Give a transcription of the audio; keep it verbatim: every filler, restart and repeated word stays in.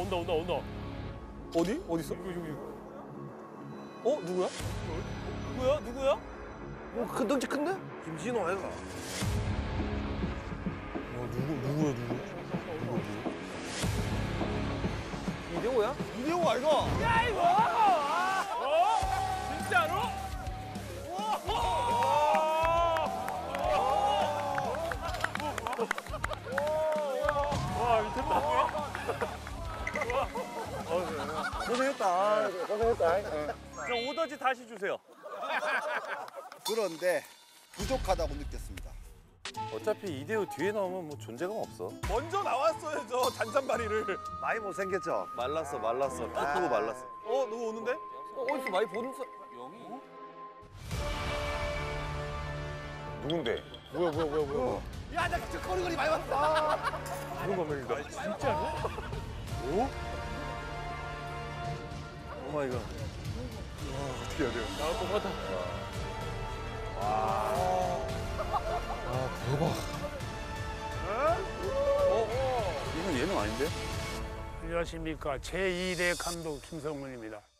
온다 온다 온다. 어디? 어디 있어? 여기 여기. 어 누구야? 누구야 누구야? 뭐큰 덩치 큰데? 김진호 아이가. 어 누구 누구야 누구? 이대호야? 이대호 아이가? 야 이거. 어? 진짜로? 와 미쳤다. 고생했다. 아, 고생했다. 자 오더지 다시 주세요. 그런데 부족하다고 느꼈습니다. 어차피 이대호 뒤에 나오면 뭐 존재감 없어. 먼저 나왔어야죠 잔잔바리를. 많이 못생겼죠? 말랐어, 말랐어. 피 크고 말랐어. 어 누구 오는데? 어 어디서 많이 보는 사. 영희? 누군데? 뭐야 뭐야 뭐야 뭐야. 야나 진짜 거리거리 많이 왔어. 그런 겁니다. 진짜로? 오? 오 마이 갓. 어떻게 해야 돼요? 나올 것 같아. 이건 예능 아닌데? 안녕하십니까 제이 대 감독 김성문입니다.